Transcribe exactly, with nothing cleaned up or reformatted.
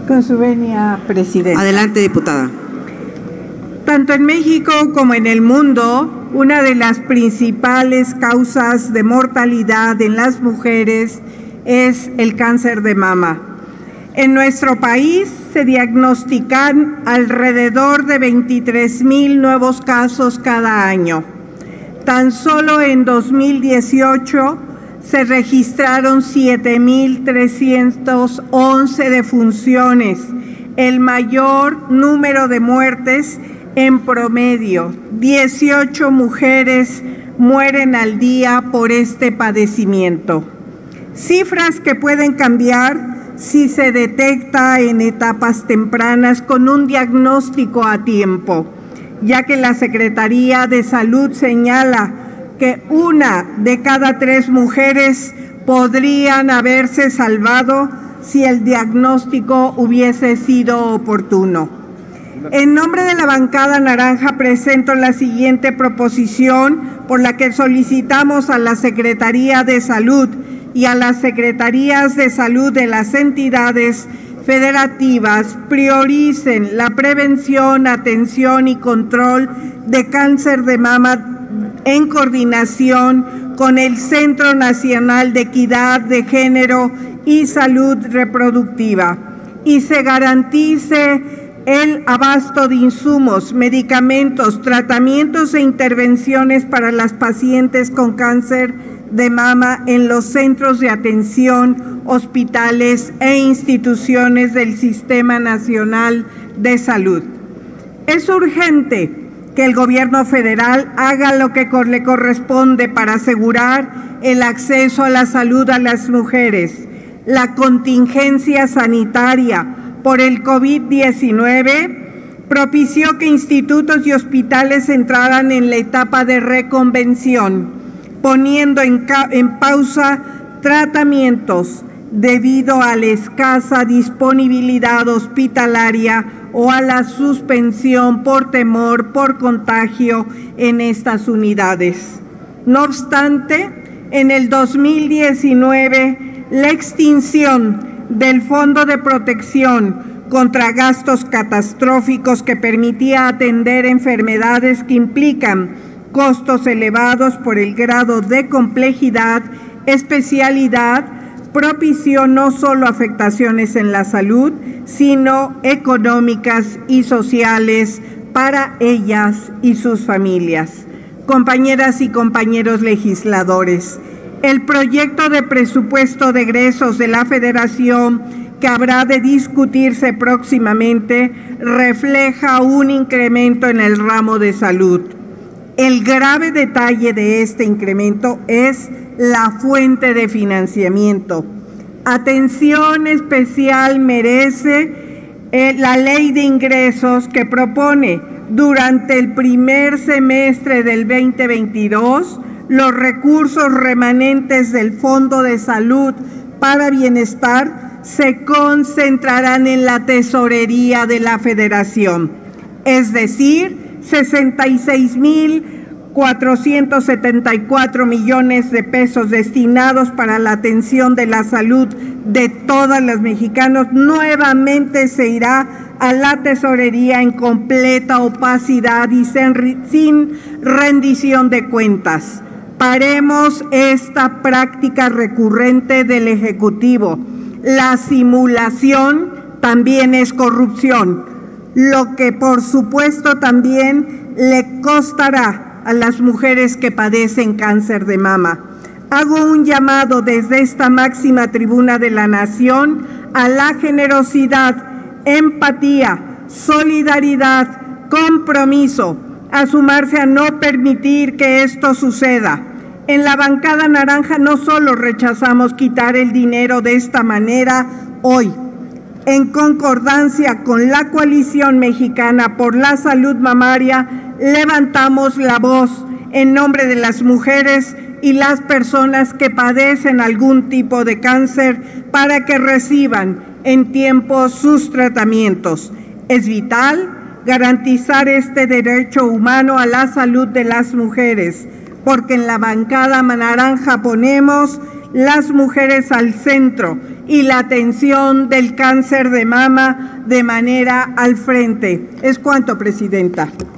Con su venia, presidenta. Adelante, diputada. Tanto en México como en el mundo, una de las principales causas de mortalidad en las mujeres es el cáncer de mama. En nuestro país se diagnostican alrededor de veintitrés mil nuevos casos cada año. Tan solo en dos mil dieciocho se registraron siete mil trescientas once defunciones, el mayor número de muertes en promedio. dieciocho mujeres mueren al día por este padecimiento. Cifras que pueden cambiar si se detecta en etapas tempranas con un diagnóstico a tiempo, ya que la Secretaría de Salud señala que una de cada tres mujeres podrían haberse salvado si el diagnóstico hubiese sido oportuno. En nombre de la bancada naranja presento la siguiente proposición por la que solicitamos a la Secretaría de Salud y a las Secretarías de Salud de las entidades federativas prioricen la prevención, atención y control de cáncer de mama en coordinación con el Centro Nacional de Equidad de Género y Salud Reproductiva y se garantice el abasto de insumos, medicamentos, tratamientos e intervenciones para las pacientes con cáncer de mama en los centros de atención, hospitales e instituciones del Sistema Nacional de Salud. Es urgente que el gobierno federal haga lo que le corresponde para asegurar el acceso a la salud a las mujeres. La contingencia sanitaria por el COVID diecinueve propició que institutos y hospitales entraran en la etapa de reconvención, poniendo en, en pausa tratamientos debido a la escasa disponibilidad hospitalaria o a la suspensión por temor por contagio en estas unidades. No obstante, en el dos mil diecinueve, la extinción del Fondo de Protección contra Gastos Catastróficos que permitía atender enfermedades que implican costos elevados por el grado de complejidad, especialidad, propició no solo afectaciones en la salud, sino económicas y sociales para ellas y sus familias. Compañeras y compañeros legisladores, el proyecto de presupuesto de egresos de la Federación que habrá de discutirse próximamente refleja un incremento en el ramo de salud. El grave detalle de este incremento es la fuente de financiamiento. Atención especial merece eh, la ley de ingresos que propone durante el primer semestre del veinte veintidós los recursos remanentes del Fondo de Salud para Bienestar se concentrarán en la tesorería de la Federación, es decir, sesenta y seis mil cuatrocientos setenta y cuatro millones de pesos destinados para la atención de la salud de todas las mexicanos nuevamente se irá a la tesorería en completa opacidad y sin rendición de cuentas. Paremos esta práctica recurrente del Ejecutivo. La simulación también es corrupción, lo que por supuesto también le costará a las mujeres que padecen cáncer de mama. Hago un llamado desde esta máxima tribuna de la nación a la generosidad, empatía, solidaridad, compromiso, a sumarse a no permitir que esto suceda. En la bancada naranja no solo rechazamos quitar el dinero de esta manera hoy, en concordancia con la Coalición Mexicana por la Salud Mamaria, levantamos la voz en nombre de las mujeres y las personas que padecen algún tipo de cáncer para que reciban en tiempo sus tratamientos. Es vital garantizar este derecho humano a la salud de las mujeres, porque en la bancada naranja ponemos las mujeres al centro y la atención del cáncer de mama de manera al frente. Es cuanto, Presidenta.